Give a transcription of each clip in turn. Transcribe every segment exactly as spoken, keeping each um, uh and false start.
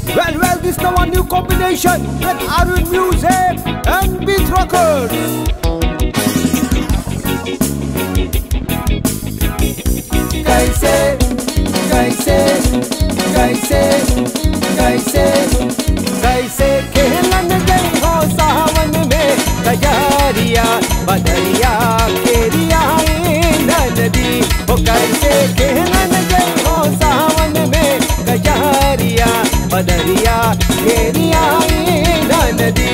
Well, well, this now a new combination with Arun Music and Beat Rockers. कैसे कैसे कैसे कैसे कैसे खेलन गई हो सावन में कजरिया बदरिया केरिया नदी हो कैसे खेलन गई हो सावन में कजरिया बदरिया केरिया नदी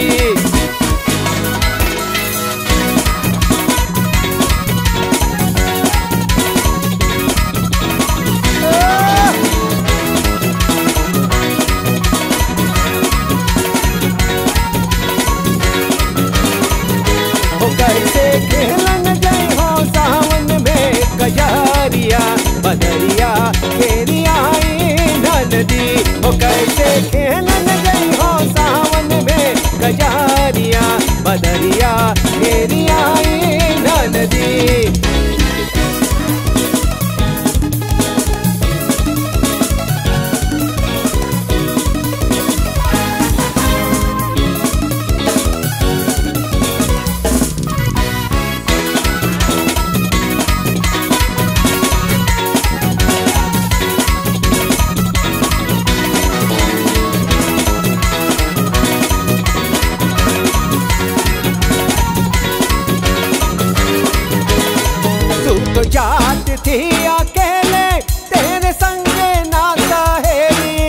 कैसे खेलन गई हो सावन में कजरिया बदरिया खेरिया नदी हो कैसे खेलन गई हो सावन में कजरिया बदरिया खेरिया नदी तो जात थी अकेले तेरे संगे ना सहेली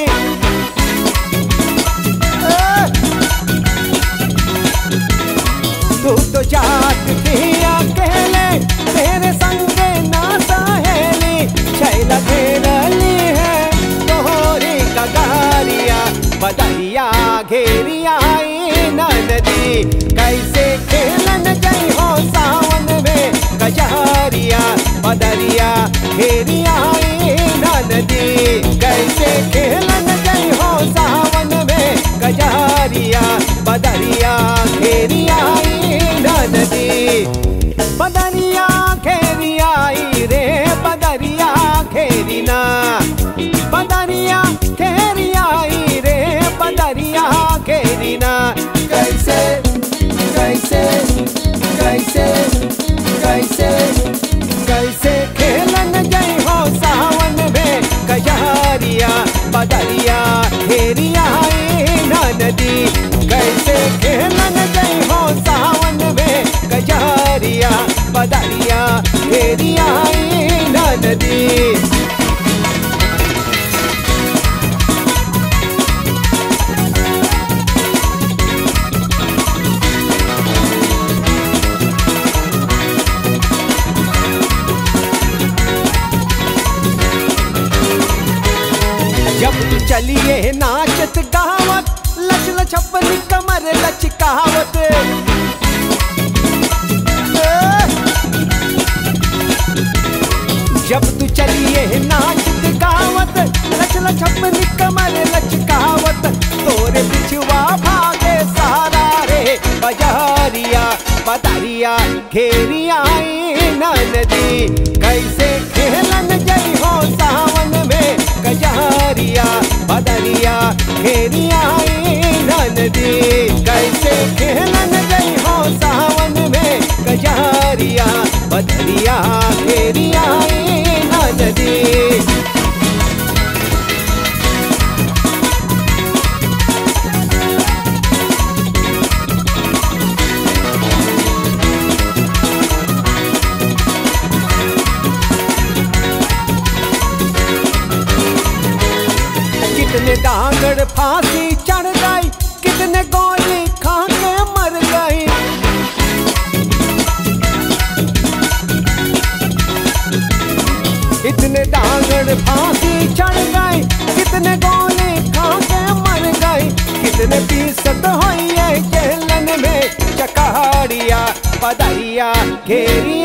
तू तो जात थी अकेले तेरे संगे ना सहेली छैला घेरली है तोहरी कगारिया बदरिया घेरिया नदी कैसे खेलन गई हो सावन में कजरिया बदरिया घेरिया नदी कैसे खेलन गई हो सावन में कजरिया बदरिया घेरिया नदी बदरिया घेरिया रे बदरिया घेरिना बदरिया घेरिया रे बदरिया घेरिना कैसे कैसे कैसे कैसे कैसे खेलन गई हो सावन में कजरिया बदरिया घेरिया नदी कैसे खेलन गई हो सावन में कजरिया बदरिया घेरिया नदी जब तू चलिए नाचत गावत लच लचपनी कमर लचकावत जब तू चलिए नाचत गावत लच लचपनी कमर लचकावत तोरे बिछुआ भागे सारा रे बजरिया बदरिया घेरिया नदी कैसे खेलन गई हो सावन में कजरिया बदरिया घेरिया नदी कैसे खेलन गई हो सावन में कजरिया बदरिया घेरिया नदी कितने डांगड़ फांसी चढ़ गई कितने गोली खा के मर गई इतने डांगड़ फांसी चढ़ गई कितने गोली खा के मर गई कितने पीसत हुई है जेलन में चकहरिया बदरिया घेरिया